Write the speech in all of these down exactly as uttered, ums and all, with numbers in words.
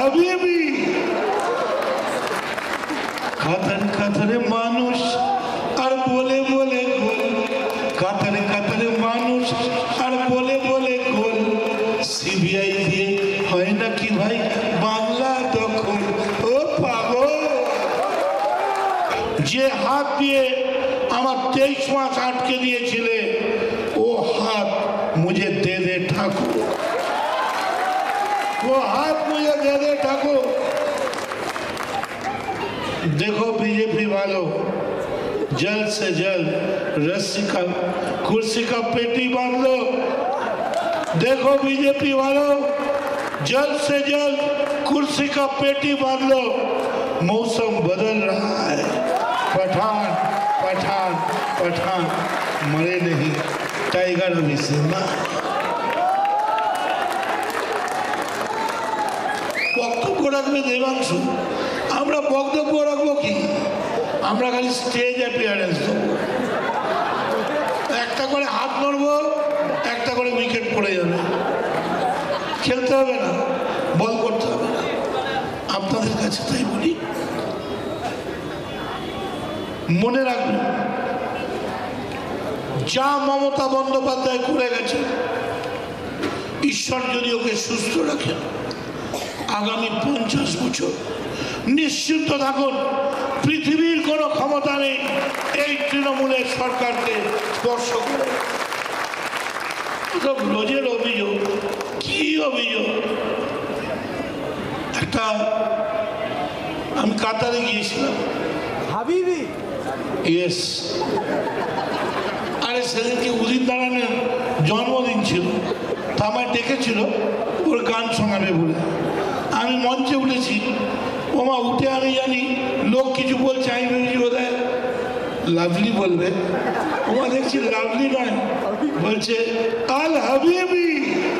হাবিবি কাতার কাতারে মানুষ আর বলে বলে গোল কাতারে কাতারে মানুষ আর বলে বলে গোল সিবিআই দিয়ে হয় নাকি ভাই বাংলা দখল ও পাগল যে হাত দিয়ে আমার তেইশ মাস আটকে দিয়েছিলে वो हाथ मुझे दे दे ठाकुर वो हाथ मुझे दे दे ठाकुर देखो बीजेपी वालों जल्द से जल्द रस्सी का कुर्सी का पेटी बांध लो देखो बीजेपी वालों जल्द से जल्द कुर्सी का पेटी बांध लो मौसम बदल रहा है पठान पठान पठान मरे नहीं टाइगर अभी सिंह বক্তব্য রাখবে দেবাংশু আমরা বক্তব্য রাখবো কি আমরা খালি স্টেজ অ্যাপিয়ারেন্স দেবো একটা করে হাত নড়বো একটা করে উইকেট পড়ে যাবে খেলতে হবে না বল করতে হবে না আপনাদের কাছে তাই বলি মনে রাখবেন যা মমতা বন্দ্যোপাধ্যায় করে গেছে ঈশ্বর যদি ওকে সুস্থ রাখেন আগামী পঞ্চাশ বছর নিশ্চিন্ত থাকুন পৃথিবীর কোনো ক্ষমতা নেই এই তৃণমূলের সরকারকে স্পর্শ করে সব রোজের অভিযোগ কি অভিযোগ একটা আমি কাতারে গিয়েছিলাম হাবিবি ইয়েস আরে সেদিনকে উদিত নারায়ণের জন্মদিন ছিল তা আমায় ডেকেছিল ওর গান শোনাবে বলে আমি মঞ্চে উঠেছি ওমা উঠে আমি জানি লোক কিছু বলছে আমি ভেবেছি বোধহয় লাভলি বলবে ওমা দেখছি লাভলি নয় বলছে আল হাবিবি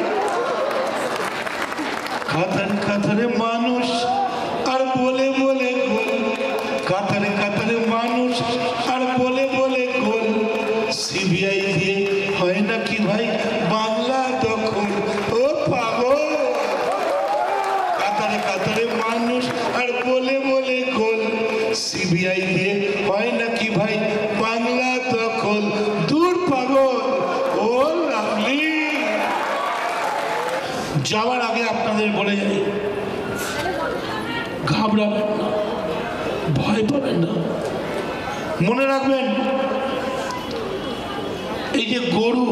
কাতার কাতারে মানুষ আর বলে বলে গোল কাতারে কাতারে মানুষ আর বলে বলে গোল সিবিআই দিয়ে হয় নাকি ভাই বাংলা দখল ও পাগল কাতারে কাতারে মানুষ আর বলে বলে গোল সিবিআই দিয়ে হয় নাকি ভাই বাংলা দখল দূর পাগল ও লাভলি যাওয়ার আগে আপনাদের বলে যাই ঘাবড়াবেন না ভয় পাবেন না মনে রাখবেন এই যে গরু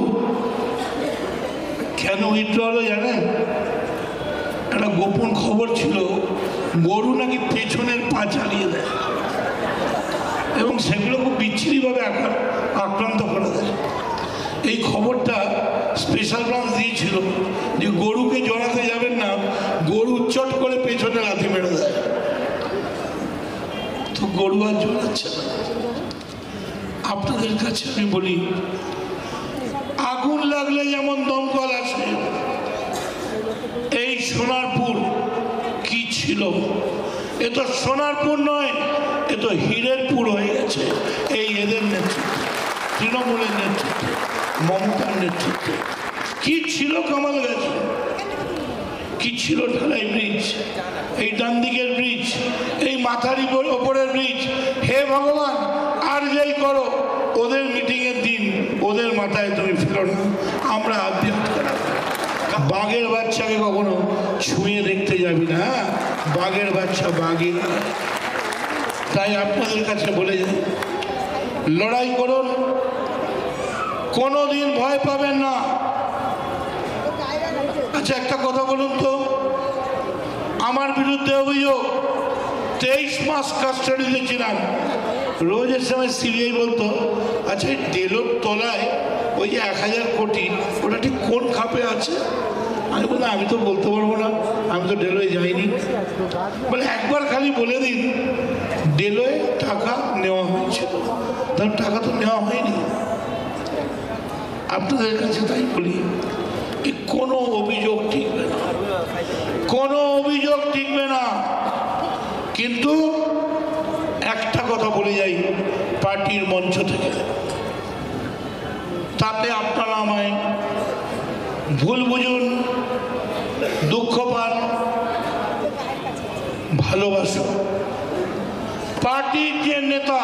কেন উইথড্র হলো জানেন একটা গোপন খবর ছিল গরু নাকি পেছনের পা চালিয়ে দেয় এবং সেগুলো খুব বিচ্ছিরিভাবে আক্রান্ত করে দেয় এই খবরটা স্পেশাল ব্রাঞ্চ দিয়েছিল যে গরুকে জড়াতে যাবেন না গরু চট করে পেছনে লাথি মেরে দেয় তো গরু আর জড়াচ্ছে না আপনাদের কাছে আমি বলি আগুন লাগলে যেমন দমকল আসে এই সোনারপুর কি ছিল এ তো সোনারপুর নয় এ তো হীরেরপুর হয়ে গেছে এই এদের নেতৃত্বে তৃণমূলের নেতৃত্বে মমতার নেতৃত্বে কি ছিল কামাল গেছে কি ছিল ঢালাই ব্রিজ এই ডান দিকের ব্রিজ এই মাথার ওপরের ব্রিজ হে ভগবান আর যাই করো ওদের মিটিংয়ের দিন ওদের মাথায় তুমি ফেলো না আমরা হাত দিয়ে আটকে রাখবো বাঘের বাচ্চাকে কখনো ছুঁয়ে দেখতে যাবি না বাঘের বাচ্চা বাঘই তাই আপনাদের কাছে বলে যাই লড়াই করুন কোনো দিন ভয় পাবেন না আচ্ছা একটা কথা বলুন তো আমার বিরুদ্ধে অভিযোগ তেইশ মাস কাস্টাডিতে ছিলাম রোজের সময় সিবিআই বলতো আচ্ছা এই ডেলোর তলায় ওই যে এক হাজার কোটি ওটা ঠিক কোন খাপে আছে আমি বললাম আমি তো বলতে পারবো না আমি তো ডেলোয় যাইনি বলে একবার খালি বলে দিন ডেলোয় টাকা নেওয়া হয়েছিল তার টাকা তো নেওয়া হয়নি আপনাদের কাছে তাই বলি কোনো অভিযোগ টিকবে না কোনো অভিযোগ টিকবে না কিন্তু একটা কথা বলে যাই পার্টির মঞ্চ থেকে তাতে আপনারা আমায় ভুল বুঝুন দুঃখ পান ভালোবাসো। পার্টির যে নেতা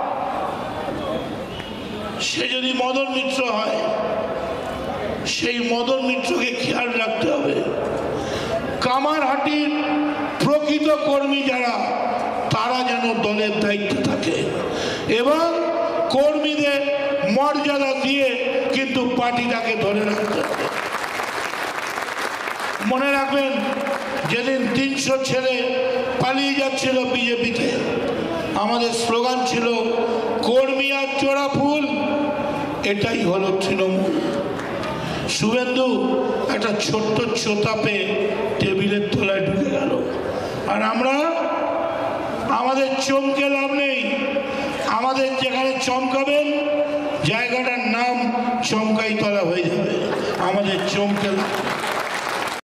সে যদি মদন মিত্র হয়, সেই মদন মিত্রকে খেয়াল রাখতে হবে। কামারহাটির প্রকৃত কর্মী যারা, তারা যেন দলের দায়িত্বে থাকে এবং কর্মীদের মর্যাদা দিয়ে কিন্তু পার্টিটাকে ধরে রাখতে হবে। মনে রাখবেন, যেদিন তিনশো ছেলে পালিয়ে যাচ্ছিল বিজেপিতে, আমাদের স্লোগান ছিল কর্মী আর চোরা ফুল, এটাই হলো তৃণমূল। শুভেন্দু একটা ছোট্ট ছোতা পেয়ে টেবিলের তলায় ঢুকে গেল, আর আমরা আমাদের চমকে লাভ নেই। আমাদের যেখানে চমকাবেন জায়গাটার নাম চমকাইতলা হয়ে যাবে, আমাদের চমকে লাভ নেই।